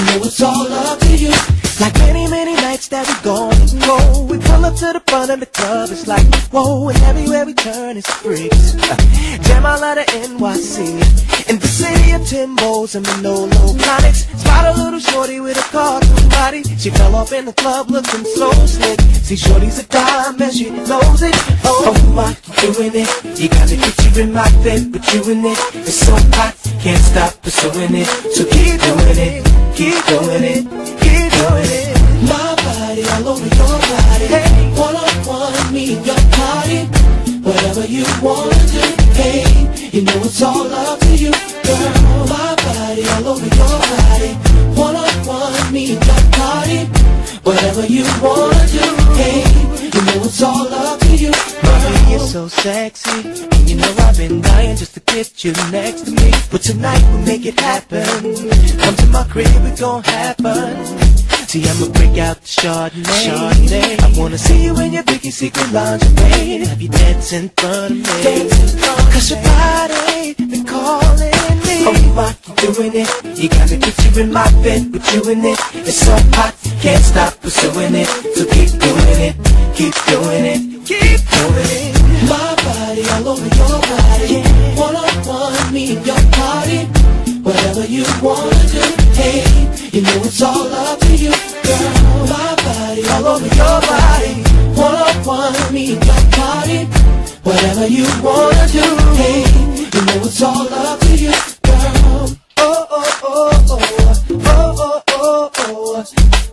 know it's all up to you. Like many, many nights that we gone and go, we pull up to the front of the club, it's like, whoa, and everywhere we turn is freaks. Jam all out of NYC, in the city of Timbos and Manolo Chronics. Spot a little shorty with a cartoon body, she fell off in the club looking so slick. See, shorty's a dime and she knows it. Oh, my, you doing it, you got me picturing my bed with you in it. It's so hot, can't stop pursuing it, so keep doing it, keep doing it, keep doing it. My body all over your body, hey. One-on-one, me and your party. Whatever you want to do, hey. You know it's all up to you, girl. My body all over your body. One-on-one, me and your party. Whatever you want to do, hey. You know it's all up to you, girl. You're so sexy, and you know I've been dying just to get you next to me. But tonight we'll make it happen. Come to my crib, it's gon' happen. See, I'ma break out the Chardonnay. I wanna see you in your Vicky's Secret lingerie. Have you dance in front of me? Cause your body been calling me. Oh, my, you doing it, you got me picturing my bed with you in it. It's so hot, can't stop pursuing it, so keep doing it, keep doing it, keep doing it. My body all over your body, yeah. One-on-one, me and your party. Whatever you wanna do, hey. You know it's all up to you, girl. My body all over your body. One-on-one, me and your party. Whatever you wanna do, hey. You know it's all up to you, girl. Oh, oh, oh, oh, oh, oh, oh, oh.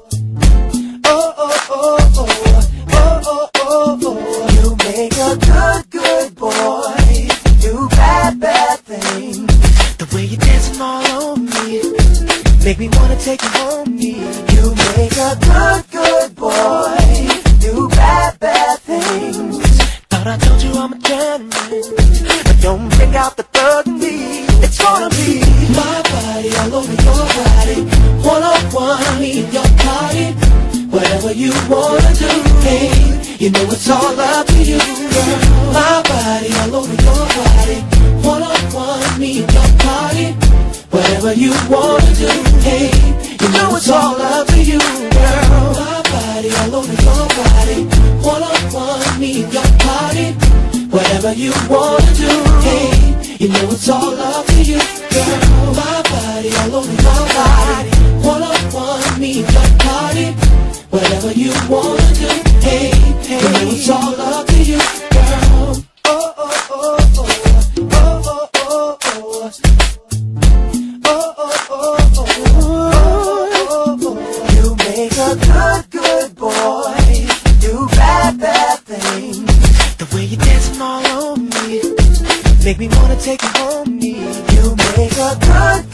Oh, oh, oh, oh, oh, oh, oh. You make a good, good boy do bad, bad things. The way you're dancing all on me make me wanna take you home, me. You make a good, good boy do bad, bad things. Thought I told you I'm a gentleman, but don't bring out the thug in me. It's gonna be my body all over your body. One-on-one, me and your party. Whatever you wanna do, hey. You know it's all up to you, girl. My body all over your body. One-on-one, me and your party. Whatever you wanna do, hey. You know it's all up to you, girl. My body all over your body. One-on-one, me and your party. Whatever you wanna do, hey. You know it's all up to you, girl. My body all over your body. One-on-one, me and your party. Whatever you wanna do, hey. You know it's all up to you, girl. oh, oh, oh, oh, oh, oh, oh, oh. Oh, oh, oh, oh, oh. You make a good, good boy do bad, bad things. The way you're dancing all on me make me wanna take you home, me. You make a good,